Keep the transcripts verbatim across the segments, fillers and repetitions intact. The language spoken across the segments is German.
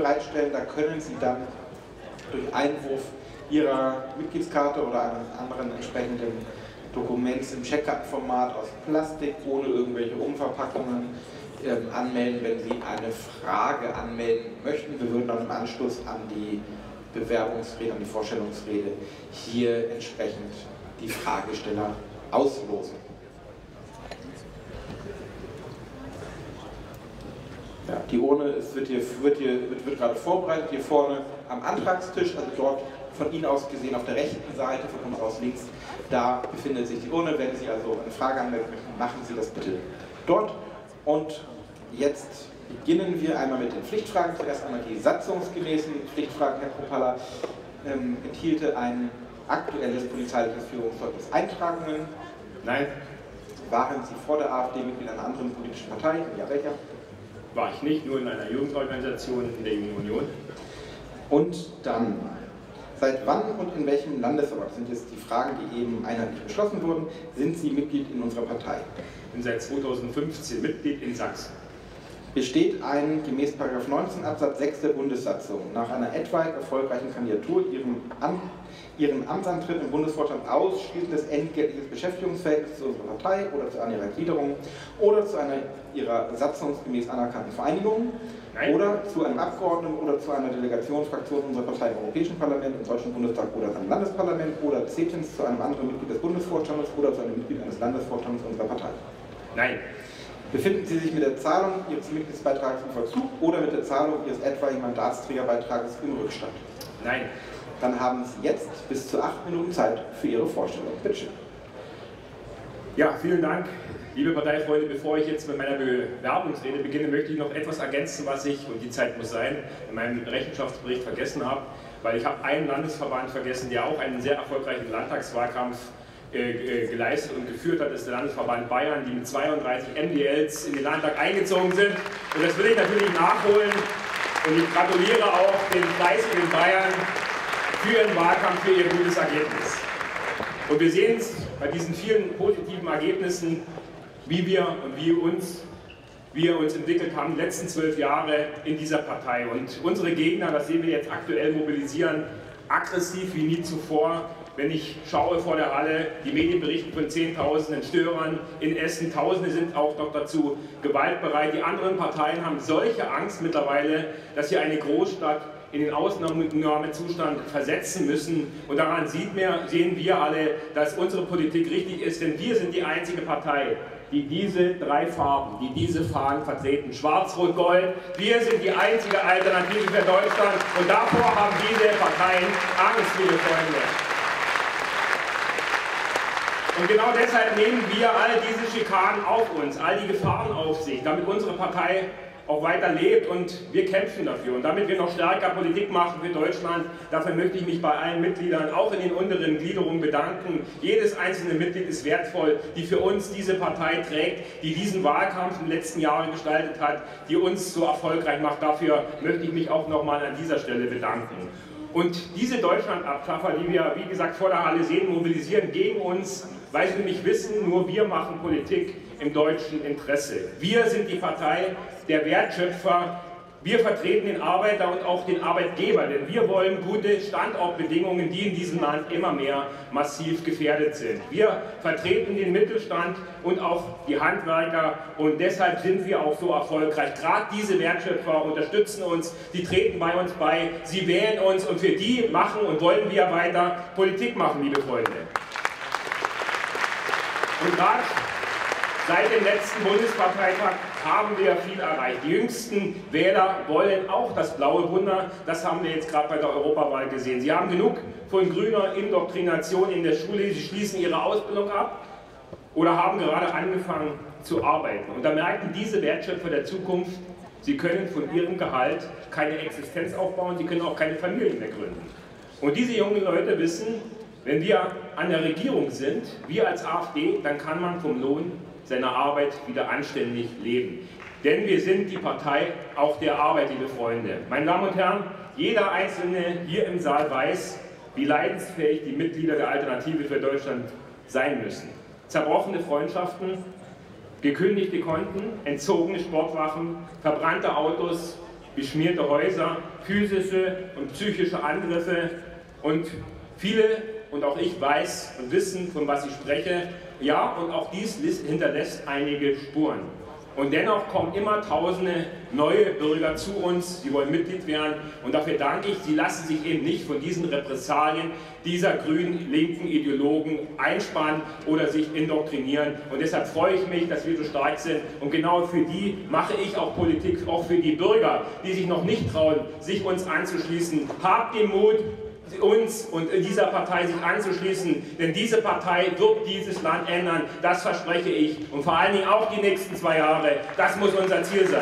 bereitstellen. Da können Sie dann durch Einwurf Ihrer Mitgliedskarte oder eines anderen entsprechenden Dokuments im Checkkartenformat aus Plastik, ohne irgendwelche Umverpackungen, äh, anmelden, wenn Sie eine Frage anmelden möchten. Wir würden dann im Anschluss an die Bewerbungsrede, an die Vorstellungsrede hier entsprechend die Fragesteller auslosen. Ja, die Urne ist, wird, hier, wird, hier, wird, wird gerade vorbereitet, hier vorne am Antragstisch, also dort von Ihnen aus gesehen auf der rechten Seite, von uns aus links, da befindet sich die Urne. Wenn Sie also eine Frage anmelden möchten, machen Sie das bitte dort. Und jetzt beginnen wir einmal mit den Pflichtfragen. Zuerst einmal die satzungsgemäßen Pflichtfragen. Herr Kruppalla ähm, enthielte ein aktuelles polizeiliches Führungszeugnis Eintragungen? Nein. Waren Sie vor der AfD Mitglied einer anderen politischen Partei? Ja, welcher? War ich nicht, nur in einer Jugendorganisation in der Jungen Union. Und dann, seit wann und in welchem Landesverband, sind jetzt die Fragen, die eben einheitlich beschlossen wurden, sind Sie Mitglied in unserer Partei? Ich bin seit zweitausendfünfzehn Mitglied in Sachsen. Besteht ein, gemäß Paragraph neunzehn Absatz sechs der Bundessatzung, nach einer etwaig erfolgreichen Kandidatur Ihrem, Am, Ihrem Amtsantritt im Bundesvorstand ausschließendes entgeltliches Beschäftigungsverhältnis zu unserer Partei oder zu einer ihrer Gliederungen oder zu einer Ihrer satzungsgemäß anerkannten Vereinigung? Nein. Oder zu einem Abgeordneten oder zu einer Delegationsfraktion unserer Partei im Europäischen Parlament, im Deutschen Bundestag oder seinem Landesparlament oder zehntens zu einem anderen Mitglied des Bundesvorstandes oder zu einem Mitglied eines Landesvorstandes unserer Partei? Nein. Befinden Sie sich mit der Zahlung Ihres Mitgliedsbeitrags im Vollzug oder mit der Zahlung Ihres etwaigen Mandatsträgerbeitrages im Rückstand? Nein. Dann haben Sie jetzt bis zu acht Minuten Zeit für Ihre Vorstellung. Bitte schön. Ja, vielen Dank. Liebe Parteifreunde, bevor ich jetzt mit meiner Bewerbungsrede beginne, möchte ich noch etwas ergänzen, was ich, und die Zeit muss sein, in meinem Rechenschaftsbericht vergessen habe, weil ich habe einen Landesverband vergessen, der auch einen sehr erfolgreichen Landtagswahlkampf äh, geleistet und geführt hat, das ist der Landesverband Bayern, die mit zweiunddreißig M D Ls in den Landtag eingezogen sind. Und das will ich natürlich nachholen und ich gratuliere auch den fleißigen Bayern für ihren Wahlkampf, für ihr gutes Ergebnis. Und wir sehen es bei diesen vielen positiven Ergebnissen, wie wir und wie uns, wir uns entwickelt haben, die letzten zwölf Jahre in dieser Partei. Und unsere Gegner, das sehen wir jetzt aktuell, mobilisieren aggressiv wie nie zuvor. Wenn ich schaue vor der Halle, die Medien berichten von Zehntausenden Störern in Essen, Tausende sind auch noch dazu gewaltbereit. Die anderen Parteien haben solche Angst mittlerweile, dass sie eine Großstadt in den Ausnahmezustand versetzen müssen. Und daran sieht mir, sehen wir alle, dass unsere Politik richtig ist, denn wir sind die einzige Partei, die diese drei Farben, die diese Fahnen vertreten, Schwarz, Rot, Gold. Wir sind die einzige Alternative für Deutschland und davor haben diese Parteien Angst, liebe Freunde. Und genau deshalb nehmen wir all diese Schikanen auf uns, all die Gefahren auf sich, damit unsere Partei auch weiter lebt und wir kämpfen dafür. Und damit wir noch stärker Politik machen für Deutschland, dafür möchte ich mich bei allen Mitgliedern, auch in den unteren Gliederungen, bedanken. Jedes einzelne Mitglied ist wertvoll, die für uns diese Partei trägt, die diesen Wahlkampf in den letzten Jahren gestaltet hat, die uns so erfolgreich macht. Dafür möchte ich mich auch nochmal an dieser Stelle bedanken. Und diese Deutschlandabschaffer, die wir, wie gesagt, vor der Halle sehen, mobilisieren gegen uns, weil sie nämlich wissen, nur wir machen Politik im deutschen Interesse. Wir sind die Partei der Wertschöpfer. Wir vertreten den Arbeiter und auch den Arbeitgeber, denn wir wollen gute Standortbedingungen, die in diesem Land immer mehr massiv gefährdet sind. Wir vertreten den Mittelstand und auch die Handwerker und deshalb sind wir auch so erfolgreich. Gerade diese Wertschöpfer unterstützen uns, die treten bei uns bei, sie wählen uns und für die machen und wollen wir weiter Politik machen, liebe Freunde. Und gerade seit dem letzten Bundesparteitag haben wir viel erreicht. Die jüngsten Wähler wollen auch das blaue Wunder. Das haben wir jetzt gerade bei der Europawahl gesehen. Sie haben genug von grüner Indoktrination in der Schule. Sie schließen ihre Ausbildung ab oder haben gerade angefangen zu arbeiten. Und da merken diese Wertschöpfer der Zukunft, sie können von ihrem Gehalt keine Existenz aufbauen, sie können auch keine Familien mehr gründen. Und diese jungen Leute wissen, wenn wir an der Regierung sind, wir als AfD, dann kann man vom Lohn seiner Arbeit wieder anständig leben. Denn wir sind die Partei auch der Arbeit, liebe Freunde. Meine Damen und Herren, jeder Einzelne hier im Saal weiß, wie leidensfähig die Mitglieder der Alternative für Deutschland sein müssen. Zerbrochene Freundschaften, gekündigte Konten, entzogene Sportwaffen, verbrannte Autos, beschmierte Häuser, physische und psychische Angriffe und viele, und auch ich weiß und wissen, von was ich spreche, ja, und auch dies hinterlässt einige Spuren. Und dennoch kommen immer tausende neue Bürger zu uns, die wollen Mitglied werden. Und dafür danke ich, sie lassen sich eben nicht von diesen Repressalien dieser grünen, linken Ideologen einspannen oder sich indoktrinieren. Und deshalb freue ich mich, dass wir so stark sind. Und genau für die mache ich auch Politik, auch für die Bürger, die sich noch nicht trauen, sich uns anzuschließen. Habt den Mut, uns und dieser Partei sich anzuschließen, denn diese Partei wird dieses Land ändern, das verspreche ich, und vor allen Dingen auch die nächsten zwei Jahre, das muss unser Ziel sein.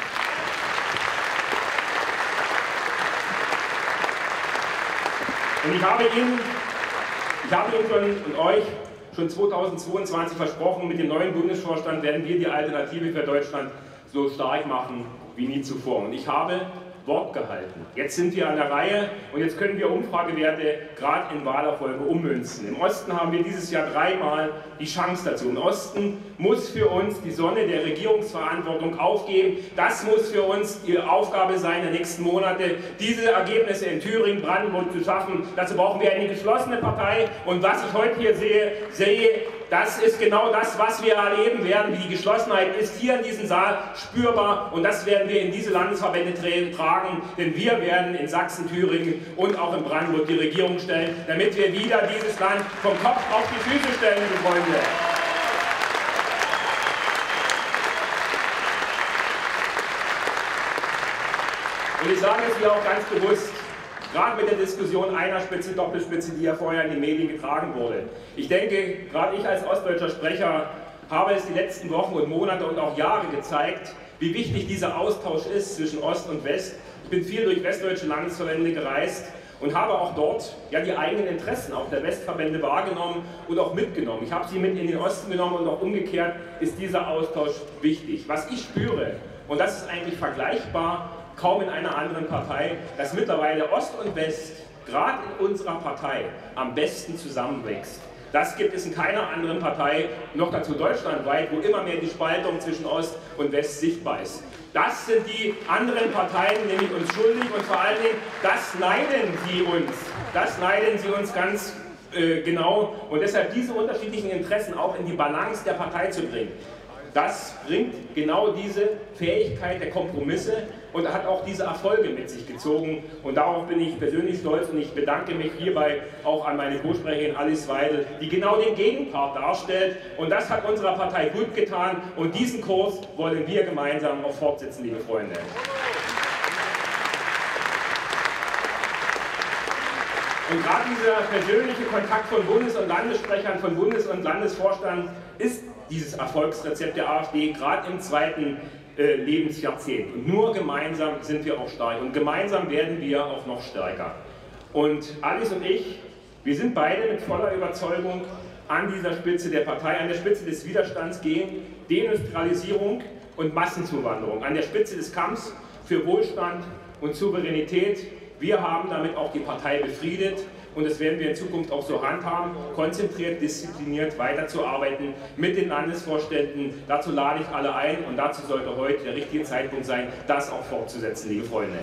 Und ich habe Ihnen, ich habe Ihnen schon, und euch schon zweitausendzweiundzwanzig versprochen, mit dem neuen Bundesvorstand werden wir die Alternative für Deutschland so stark machen wie nie zuvor. Und ich habe Wort gehalten. Jetzt sind wir an der Reihe und jetzt können wir Umfragewerte gerade in Wahlerfolge ummünzen. Im Osten haben wir dieses Jahr dreimal die Chance dazu. Im Osten muss für uns die Sonne der Regierungsverantwortung aufgehen. Das muss für uns die Aufgabe sein, der nächsten Monate diese Ergebnisse in Thüringen, Brandenburg zu schaffen. Dazu brauchen wir eine geschlossene Partei. Und was ich heute hier sehe, sehe das ist genau das, was wir erleben werden. Die Geschlossenheit ist hier in diesem Saal spürbar und das werden wir in diese Landesverbände tragen, denn wir werden in Sachsen, Thüringen und auch in Brandenburg die Regierung stellen, damit wir wieder dieses Land vom Kopf auf die Füße stellen, liebe Freunde. Und ich sage es hier auch ganz bewusst, gerade mit der Diskussion einer Spitze, Doppelspitze, die ja vorher in den Medien getragen wurde. Ich denke, gerade ich als ostdeutscher Sprecher habe es die letzten Wochen und Monate und auch Jahre gezeigt, wie wichtig dieser Austausch ist zwischen Ost und West. Ich bin viel durch westdeutsche Landesverbände gereist und habe auch dort ja die eigenen Interessen auch der Westverbände wahrgenommen und auch mitgenommen. Ich habe sie mit in den Osten genommen und auch umgekehrt ist dieser Austausch wichtig. Was ich spüre, und das ist eigentlich vergleichbar, kaum in einer anderen Partei, dass mittlerweile Ost und West, gerade in unserer Partei, am besten zusammenwächst. Das gibt es in keiner anderen Partei, noch dazu deutschlandweit, wo immer mehr die Spaltung zwischen Ost und West sichtbar ist. Das sind die anderen Parteien nämlich uns schuldig und vor allen Dingen, das neiden sie uns. Das neiden sie uns ganz äh, genau und deshalb diese unterschiedlichen Interessen auch in die Balance der Partei zu bringen. Das bringt genau diese Fähigkeit der Kompromisse und hat auch diese Erfolge mit sich gezogen. Und darauf bin ich persönlich stolz und ich bedanke mich hierbei auch an meine Co-Sprecherin Alice Weidel, die genau den Gegenpart darstellt. Und das hat unserer Partei gut getan und diesen Kurs wollen wir gemeinsam auch fortsetzen, liebe Freunde. Und gerade dieser persönliche Kontakt von Bundes- und Landessprechern, von Bundes- und Landesvorstand ist dieses Erfolgsrezept der AfD, gerade im zweiten äh, Lebensjahrzehnt. Und nur gemeinsam sind wir auch stark und gemeinsam werden wir auch noch stärker. Und Alice und ich, wir sind beide mit voller Überzeugung an dieser Spitze der Partei, an der Spitze des Widerstands gegen Deindustrialisierung und Massenzuwanderung, an der Spitze des Kampfs für Wohlstand und Souveränität. Wir haben damit auch die Partei befriedet und das werden wir in Zukunft auch so handhaben, konzentriert, diszipliniert weiterzuarbeiten mit den Landesvorständen. Dazu lade ich alle ein und dazu sollte heute der richtige Zeitpunkt sein, das auch fortzusetzen, liebe Freunde.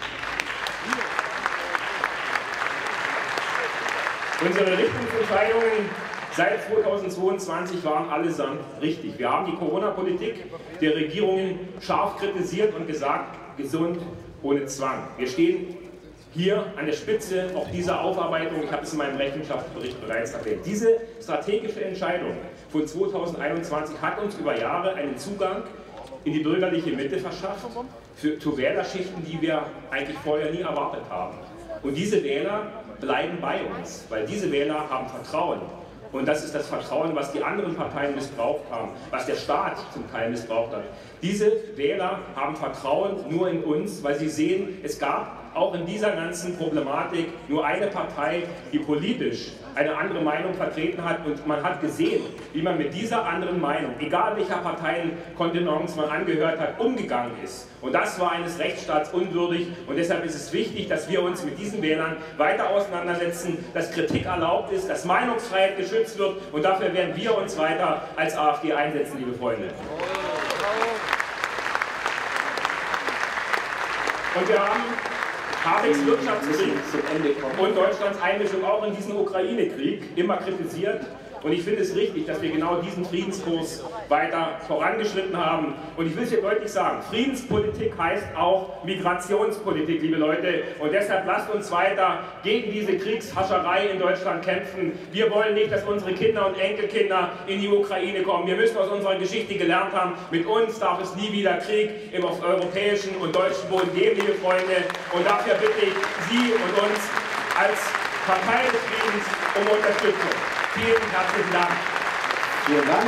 Unsere Richtungsentscheidungen seit zweitausendzweiundzwanzig waren allesamt richtig. Wir haben die Corona-Politik der Regierungen scharf kritisiert und gesagt, gesund ohne Zwang. Wir stehen hier an der Spitze auch dieser Aufarbeitung, ich habe es in meinem Rechenschaftsbericht bereits erwähnt. Diese strategische Entscheidung von zweitausendeinundzwanzig hat uns über Jahre einen Zugang in die bürgerliche Mitte verschafft, für, zu Wählerschichten, die wir eigentlich vorher nie erwartet haben. Und diese Wähler bleiben bei uns, weil diese Wähler haben Vertrauen. Und das ist das Vertrauen, was die anderen Parteien missbraucht haben, was der Staat zum Teil missbraucht hat. Diese Wähler haben Vertrauen nur in uns, weil sie sehen, es gab auch in dieser ganzen Problematik nur eine Partei, die politisch eine andere Meinung vertreten hat und man hat gesehen, wie man mit dieser anderen Meinung, egal welcher Parteienkontenance man angehört hat, umgegangen ist. Und das war eines Rechtsstaats unwürdig und deshalb ist es wichtig, dass wir uns mit diesen Wählern weiter auseinandersetzen, dass Kritik erlaubt ist, dass Meinungsfreiheit geschützt wird und dafür werden wir uns weiter als AfD einsetzen, liebe Freunde. Und wir haben Habecks Wirtschaftskrieg und Deutschlands Einmischung auch in diesen Ukraine-Krieg immer kritisiert. Und ich finde es richtig, dass wir genau diesen Friedenskurs weiter vorangeschritten haben. Und ich will es hier deutlich sagen, Friedenspolitik heißt auch Migrationspolitik, liebe Leute. Und deshalb lasst uns weiter gegen diese Kriegshascherei in Deutschland kämpfen. Wir wollen nicht, dass unsere Kinder und Enkelkinder in die Ukraine kommen. Wir müssen aus unserer Geschichte gelernt haben, mit uns darf es nie wieder Krieg im auf europäischen und deutschen Boden geben, liebe Freunde. Und dafür bitte ich Sie und uns als Partei des Friedens um Unterstützung. Vielen herzlichen Dank. Vielen Dank.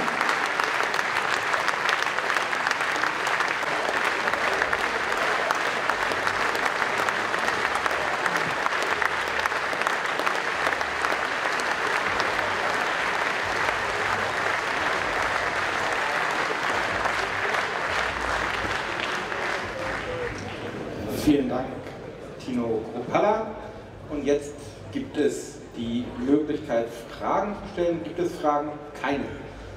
Vielen Dank, Tino Kruppalla. Und jetzt gibt es die Möglichkeit, Fragen zu stellen. Gibt es Fragen? Keine.